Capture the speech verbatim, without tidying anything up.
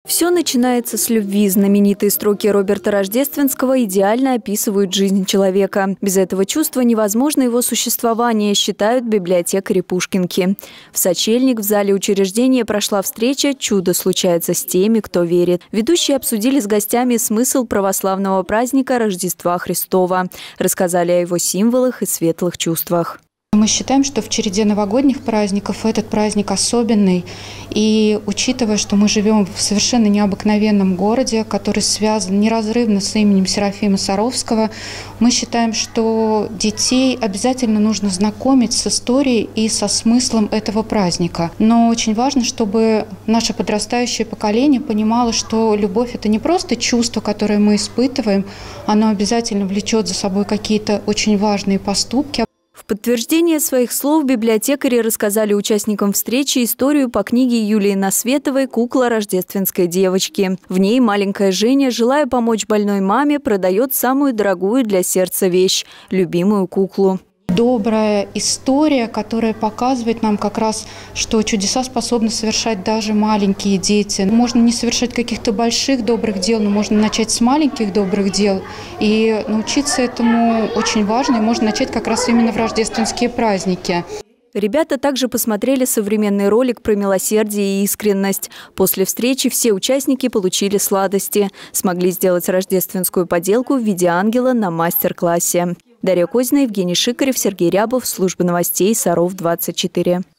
Все начинается с любви. Знаменитые строки Роберта Рождественского идеально описывают жизнь человека. Без этого чувства невозможно его существование, считают библиотекари Пушкинки. В Сочельник в зале учреждения прошла встреча «Чудо случается с теми, кто верит». Ведущие обсудили с гостями смысл православного праздника Рождества Христова. Рассказали о его символах и светлых чувствах. Мы считаем, что в череде новогодних праздников этот праздник особенный. И учитывая, что мы живем в совершенно необыкновенном городе, который связан неразрывно с именем Серафима Саровского, мы считаем, что детей обязательно нужно знакомить с историей и со смыслом этого праздника. Но очень важно, чтобы наше подрастающее поколение понимало, что любовь – это не просто чувство, которое мы испытываем, оно обязательно влечет за собой какие-то очень важные поступки. В подтверждение своих слов библиотекари рассказали участникам встречи историю по книге Юлии Насветовой «Кукла рождественской девочки». В ней маленькая Женя, желая помочь больной маме, продает самую дорогую для сердца вещь – любимую куклу. Добрая история, которая показывает нам как раз, что чудеса способны совершать даже маленькие дети. Можно не совершать каких-то больших добрых дел, но можно начать с маленьких добрых дел. И научиться этому очень важно, и можно начать как раз именно в рождественские праздники. Ребята также посмотрели современный ролик про милосердие и искренность. После встречи все участники получили сладости. Смогли сделать рождественскую поделку в виде ангела на мастер-классе. Дарья Козина, Евгений Шикарев, Сергей Рябов. Служба новостей Саров двадцать четыре.